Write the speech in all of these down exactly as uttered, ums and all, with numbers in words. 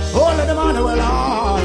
All of them on the well I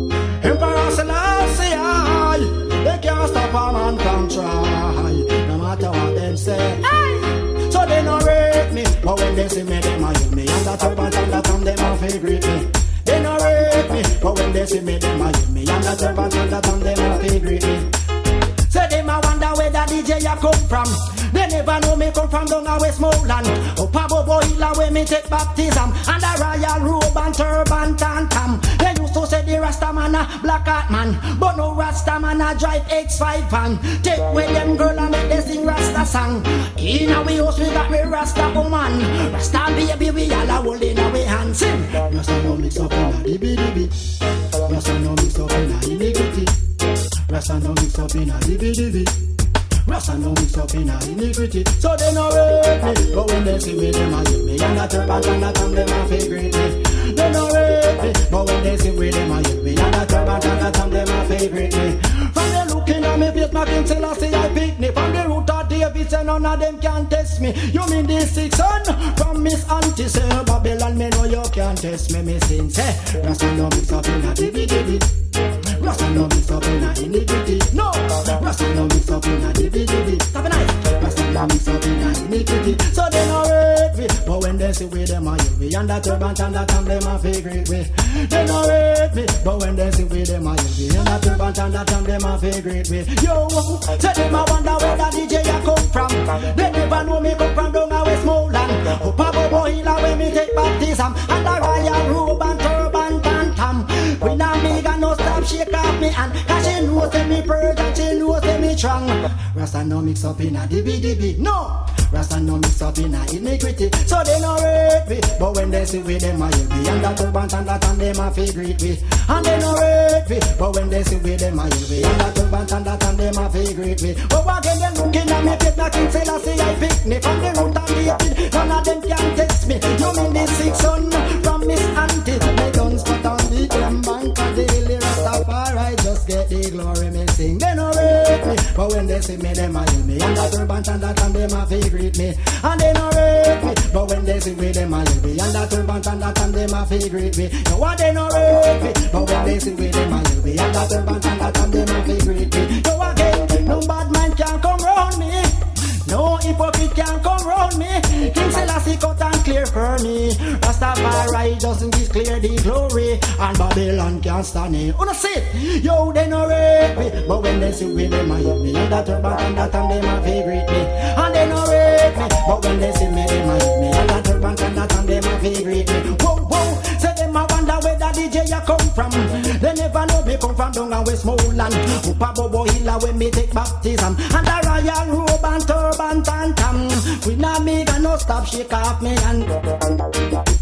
Emperor Selassie I they can't stop a man from try no matter what them say hey. So they no rate me but when they see me them a hate me and that turban and that time them a favorite me they no rate me but when they see me them a hate me and that turban and that time them a favorite me say them a wonder where the D J a come from. They never know me come from down a Westmoreland. Up above Boila where me take baptism. And a royal robe and turban and tam. They used to say the Rasta man a black hat man. But no Rasta man a drive X five van. Take with them girl and make they sing Rasta song. In a we house we got me Rasta woman. Rasta baby we all a hold in a we hands in. Rasta no mix up in a dibby dibby. Rasta no mix up in a iniquity. Rasta no mix up in a dibby dibby. Rasta no mix up in a iniquity. So they no rate me but when they see me them a hate me. And that turban and that time them a favorite me. They no rate me but when they see me them a hate me. And that turban and that time them a favorite me. From the looking at me face King Selassie I pick me. From the root of David say none of them can test me. You mean this six son from Miss Auntie say Babylon me know you can't test me. Me sin say Rasta no mix up in a dibby dibby. Rasta no mix up in a iniquity. No, Rasta no mix up in a dibby dibby. Stop it nice. Rasta no mix up in a iniquity. So they no rate me, but when they see we them a hate me. And that turban and that time them a favorite way. They no rate me, but when they see we them a hate me. And that turban and that time them a favorite way. Yo, say them a wonder where the D J a come from. They never know me come from down a Westmoreland. Up above Boila where me take baptism. And the royal robe and turban and tam. We not me got no stop shake off me and cause she knows say me purge and she knows say me strong. Rasta no mix up in a dibby dibby. No, Rasta no mix up in a iniquity. So they no rate me, but when they see we them a hate me. And that turban and that and them a favorite me. And they no rate me, but when they see we them a hate me. And that turban and that and them a favorite me. But again they looking at me face like King Selassie I pick me. From the root and David, none of them can text me. You mean this six son from Miss Auntie. They don't spot on the them bank and daily Rastafari just get the glory me sing. They no rate me, but when they see me them a hate me. And that turban and that and them a favorite me. And they no rate me, but when they see me them a hate me. And that turban and that and them a favorite me. No one they no rate me, but when they see me them a hate me. And that turban and that and them a favorite me. No again, no bad man can come round me. No hypocrite can come round me. King Selassie cut and clear for me. Rastafari doesn't declare the glory. And Babylon can't stand it. Oh no see it. Yo they no rate me, but when they see me them a hate me. And that turban and that and them a favorite me. And they no rate me, but when they see me them a hate me. And that turban and that and them a favorite me. Whoa whoa, say them a wonder where the D J a come from. They never know me come from down a Westmoreland. Up above Boila when me take baptism. And the royal robe and turban and tam. We not me gonna no stop shake off me and